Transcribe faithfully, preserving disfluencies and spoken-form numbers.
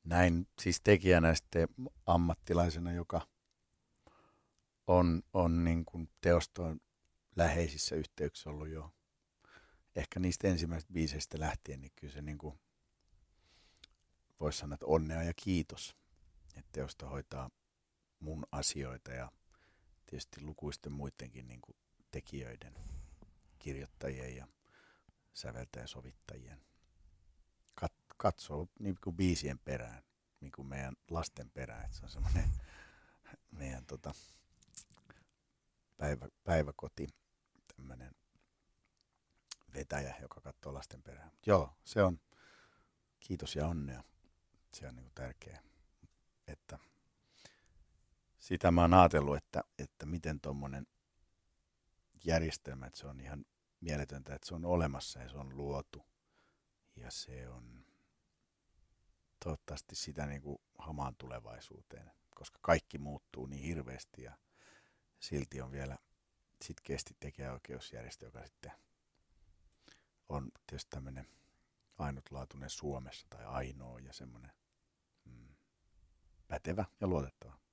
näin siis tekijänä sitten ammattilaisena, joka on, on niin kuin teostoon läheisissä yhteyksissä ollut jo ehkä niistä ensimmäisistä biiseistä lähtien, niin kyllä se niin kuin voisi sanoa, että onnea ja kiitos, että teosto hoitaa mun asioita ja tietysti lukuisten muidenkin niin kuin tekijöiden, kirjoittajien ja säveltäjäsovittajien. Kat- katsoo niin kuin biisien perään, niin kuin meidän lasten perään, että se on semmoinen meidän tota, päivä, päiväkoti, tämmöinen vetäjä, joka katsoo lasten perään. Joo, se on kiitos ja onnea. Se on niin kuin tärkeää, että sitä mä oon ajatellut, että, että miten tuommoinen järjestelmä, että se on ihan mieletöntä, että se on olemassa ja se on luotu. Ja se on toivottavasti sitä niin kuin hamaan tulevaisuuteen, koska kaikki muuttuu niin hirveästi ja silti on vielä sitkeästi tekijäoikeusjärjestö, joka sitten on tietysti tämmöinen ainutlaatuinen Suomessa tai ainoa ja semmoinen mm, pätevä ja luotettava.